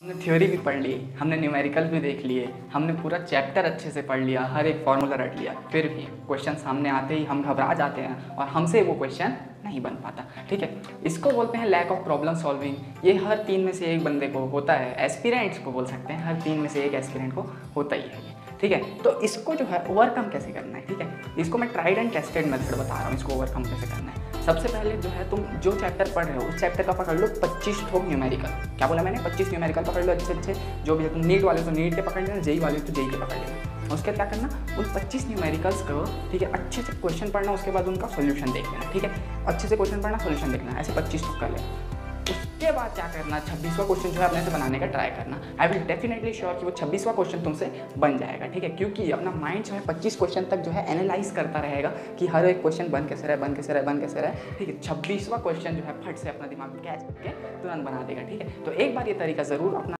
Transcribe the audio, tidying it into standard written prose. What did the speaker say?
हमने थ्योरी भी पढ़ ली, हमने न्यूमेरिकल भी देख लिए, हमने पूरा चैप्टर अच्छे से पढ़ लिया, हर एक फार्मूला रट लिया, फिर भी क्वेश्चन सामने आते ही हम घबरा जाते हैं और हमसे वो क्वेश्चन नहीं बन पाता। ठीक है, इसको बोलते हैं लैक ऑफ प्रॉब्लम सॉल्विंग। ये हर 3 में से एक बंदे को होता है, एस्पिरेंट्स को बोल सकते हैं, हर 3 में से एक एस्पिरेंट को होता ही है। ठीक है, तो इसको जो है ओवरकम कैसे करना है। ठीक है, इसको मैं ट्राइड एंड टेस्टेड मेथड बता रहा हूँ, इसको ओवरकम कैसे करना है। सबसे पहले जो है तुम जो चैप्टर पढ़ रहे हो उस चैप्टर का पकड़ लो 25 ठोक न्यूमेरिकल। क्या बोला मैंने? 25 न्यूमेरिकल पकड़ लो अच्छे अच्छे, जो भी है। तुम नीट वाले तो नीट के पकड़ लेना, जेई वाले तो जेई के पकड़ लेना। उसके क्या करना, उन 25 न्यूमेरिकल्स को ठीक है अच्छे से क्वेश्चन पढ़ना, उसके बाद उनका सोल्यूशन देख लेना। ठीक है, अच्छे से क्वेश्चन पढ़ना, सोल्यूशन देखना, ऐसे 25 ठोक कर लेना। उसके बाद क्या करना, 26वां क्वेश्चन जो है अपने से बनाने का ट्राई करना। आई विल डेफिनेटली श्योर कि वो 26वां क्वेश्चन तुमसे बन जाएगा। ठीक है, क्योंकि अपना माइंड जो है 25 क्वेश्चन तक जो है एनालाइज करता रहेगा कि हर एक क्वेश्चन बन कैसे रहा है, बन कैसे रहा है, बन कैसे रहा है। ठीक है, 26वां क्वेश्चन जो है फट से अपना दिमाग कैच करके तुरंत बना देगा। ठीक है, तो एक बार ये तरीका ज़रूर अपना